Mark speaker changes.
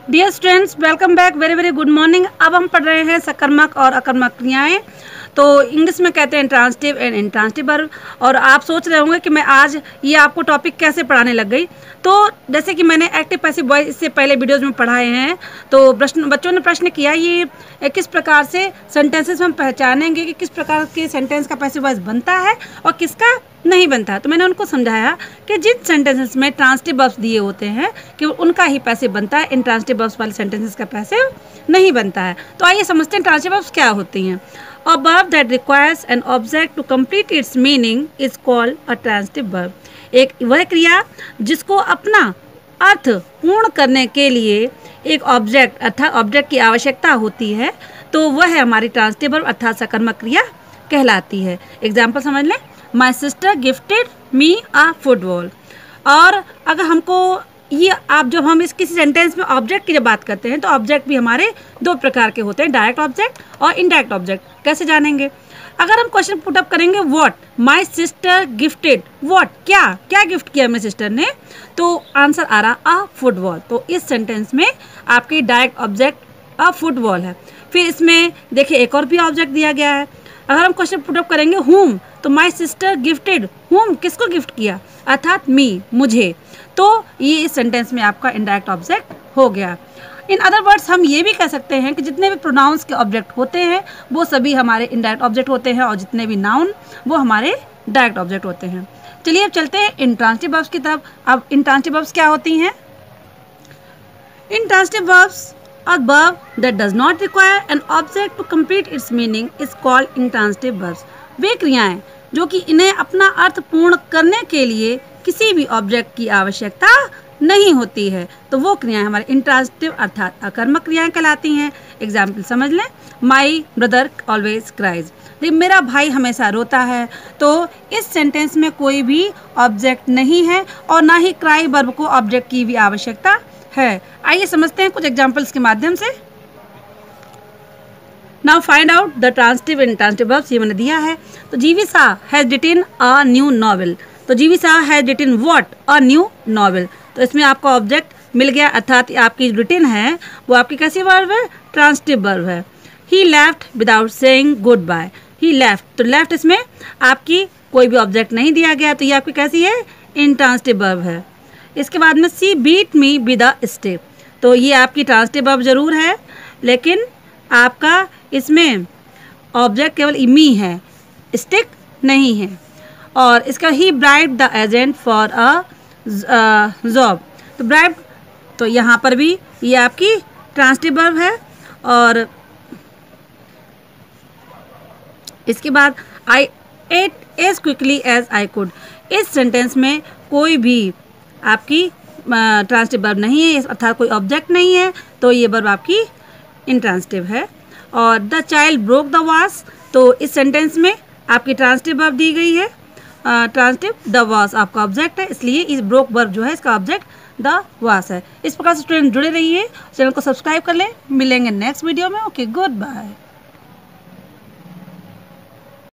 Speaker 1: Dear students, welcome back. Very very good morning. अब हम पढ़ रहे हैं सकर्मक और अकर्मक क्रियाएं। तो इंग्लिश में कहते हैं ट्रांसिटिव एंड इंट्रांसिटिव वर्ब। और आप सोच रहे होंगे कि मैं आज ये आपको टॉपिक कैसे पढ़ाने लग गई। तो जैसे कि मैंने एक्टिव पैसिव वॉइस इससे पहले वीडियोस में पढ़ाए हैं, तो बच्चों ने प्रश्न किया ये किस प्रकार से सेंटेंसेस हम पहचानेंगे कि किस प्रकार के सेंटेंस का पैसिव वॉइस बनता है और किसका नहीं बनता। तो मैंने उनको समझाया कि जिन सेंटेंसेस में ट्रांसिटिव वर्ब्स दिए होते हैं कि उनका ही पैसिव बनता है, इंट्रांसिटिव वर्ब्स वाले सेंटेंसेस का पैसिव नहीं बनता है। तो आइए समझते हैं ट्रांसिटिव वर्ब्स क्या होती हैं। A verb that requires an object to complete its meaning is called a transitive verb. एक वह क्रिया जिसको अपना अर्थ पूर्ण करने के लिए एक ऑब्जेक्ट अर्थात ऑब्जेक्ट की आवश्यकता होती है, तो वह है हमारी ट्रांसिटिव वर्ब अर्थात सकर्मक क्रिया कहलाती है। एग्जाम्पल समझ लें, my sister gifted me a football. और अगर हमको ये जब हम इस किसी सेंटेंस में ऑब्जेक्ट की जब बात करते हैं तो ऑब्जेक्ट भी हमारे दो प्रकार के होते हैं, डायरेक्ट ऑब्जेक्ट और इनडायरेक्ट ऑब्जेक्ट। कैसे जानेंगे? अगर हम क्वेश्चन पुट अप करेंगे what my sister gifted, what क्या गिफ्ट किया मेरी सिस्टर ने, तो आंसर आ रहा अ फुटबॉल। तो इस सेंटेंस में आपकी डायरेक्ट ऑब्जेक्ट अ फुटबॉल है। फिर इसमें देखिए एक और भी ऑब्जेक्ट दिया गया है। अगर हम क्वेश्चन पुट अप करेंगे हुम, तो माय सिस्टर गिफ्टेड, हुम किसको गिफ्ट किया, अर्थात मी, मुझे। तो ये इस सेंटेंस में आपका इनडायरेक्ट ऑब्जेक्ट हो गया। इन अदर वर्ड्स हम ये भी कह सकते हैं कि जितने भी प्रोनाउंस के ऑब्जेक्ट होते हैं वो सभी हमारे इनडायरेक्ट ऑब्जेक्ट होते हैं और जितने भी नाउन वो हमारे डायरेक्ट ऑब्जेक्ट होते हैं। चलिए अब चलते हैं इंट्रांसिटिव वर्ब्स की तरफ। अब इंट्रांसिटिव वर्ब्स क्या होती हैं? Intransitive verbs a verb that does not require an object to complete its meaning is called intransitive verbs. वे क्रियाएं जो कि इन्हें अपना अर्थ पूर्ण करने के लिए किसी भी ऑब्जेक्ट की आवश्यकता नहीं होती है, तो वो क्रियाएं हमारे इंट्रांसिटिव अर्थात अकर्मक क्रियाएं कहलाती हैं। एग्जाम्पल समझ लें, माई ब्रदर ऑलवेज क्राइज, मेरा भाई हमेशा रोता है। तो इस सेंटेंस में कोई भी ऑब्जेक्ट नहीं है और ना ही क्राई वर्ब को ऑब्जेक्ट की भी आवश्यकता है। आइए समझते हैं कुछ एग्जाम्पल्स के माध्यम से। Now find out the transitive and intransitive verbs. ये मैंने दिया है। तो GV Shah has written a new novel. तो GV Shah has written what, a new novel. तो इसमें आपका ऑब्जेक्ट मिल गया, अर्थात आपकी रिटन है वो आपकी कैसी वर्ब है, ट्रांसिटिव वर्ब है। He left without saying good bye. He left, तो लेफ्ट इसमें आपकी कोई भी ऑब्जेक्ट नहीं दिया गया, तो ये आपकी कैसी है, इंट्रांसिटिव वर्ब है। इसके बाद में she beat me with a stick. तो ये आपकी ट्रांसिटिव वर्ब जरूर है, लेकिन आपका इसमें ऑब्जेक्ट केवल मी है, स्टिक नहीं है। और इसका he bribe the agent for a job. तो ब्राइब, तो यहाँ पर भी ये आपकी ट्रांसिटिव वर्ब है। और इसके बाद I ate as quickly as I could. इस सेंटेंस में कोई भी आपकी ट्रांसिटिव वर्ब नहीं है, अर्थात कोई ऑब्जेक्ट नहीं है, तो ये वर्ब आपकी इंट्रांसिटिव है। और द चाइल्ड ब्रोक द वास, तो इस सेंटेंस में आपकी ट्रांसिटिव वर्ब दी गई है, ट्रांसिटिव, द वास आपका ऑब्जेक्ट है, इसलिए इस ब्रोक वर्ब जो है इसका ऑब्जेक्ट द वास है। इस प्रकार से स्टूडेंट जुड़े रहिए, चैनल को सब्सक्राइब कर लें। मिलेंगे नेक्स्ट वीडियो में। Okay, good bye.